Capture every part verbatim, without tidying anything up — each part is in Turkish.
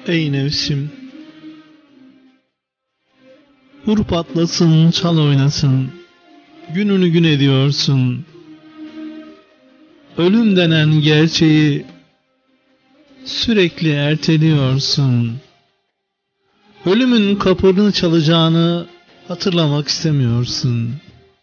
Ey nefsim, vur patlasın, çal oynasın, gününü gün ediyorsun. Ölüm denen gerçeği sürekli erteliyorsun. Ölümün kapını çalacağını hatırlamak istemiyorsun.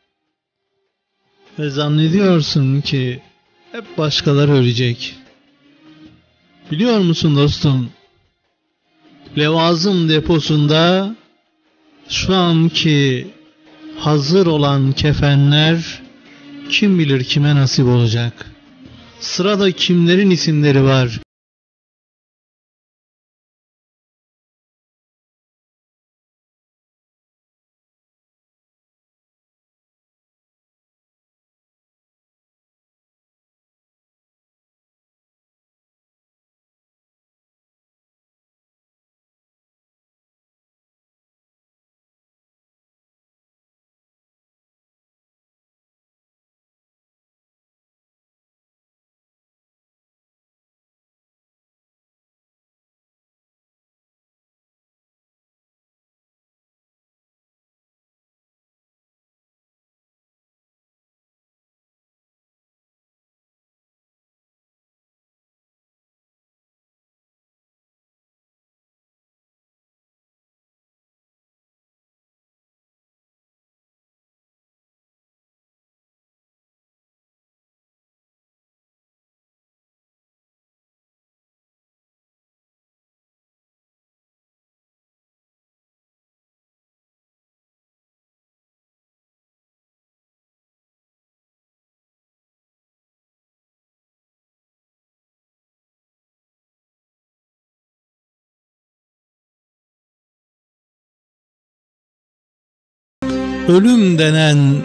Ve zannediyorsun ki hep başkaları ölecek. Biliyor musun dostum? Levazım deposunda şu anki hazır olan kefenler kim bilir kime nasip olacak. Sırada kimlerin isimleri var? Ölüm denen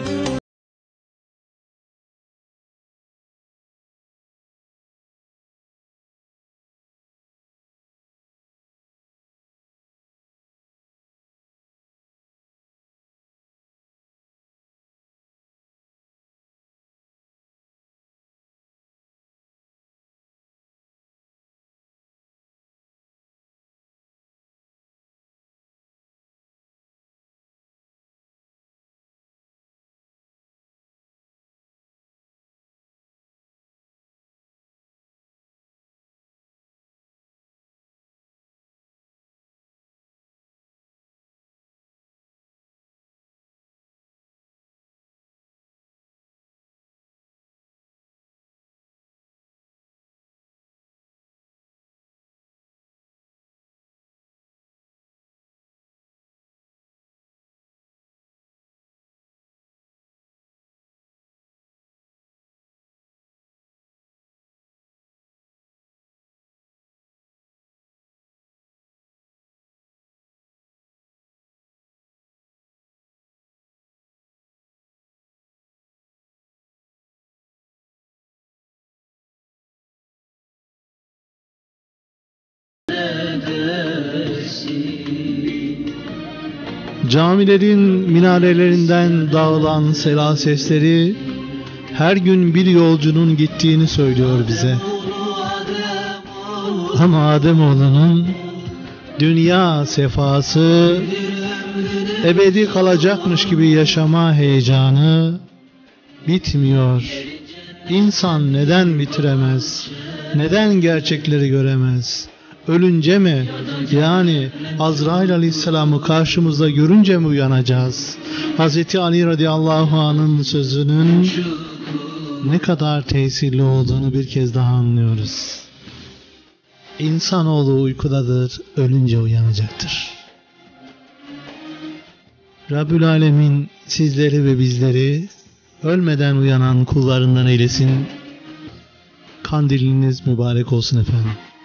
camilerin minarelerinden dağılan sela sesleri her gün bir yolcunun gittiğini söylüyor bize. Ama Ademoğlunun dünya sefası, ebedi kalacakmış gibi yaşama heyecanı bitmiyor. İnsan neden bitiremez? Neden gerçekleri göremez? Ölünce mi? Yani Azrail Aleyhisselam'ı karşımızda görünce mi uyanacağız? Hazreti Ali radıyallahu anh'ın sözünün ne kadar tesirli olduğunu bir kez daha anlıyoruz. İnsanoğlu uykudadır, ölünce uyanacaktır. Rabbül Alemin sizleri ve bizleri ölmeden uyanan kullarından eylesin. Kandiliniz mübarek olsun efendim.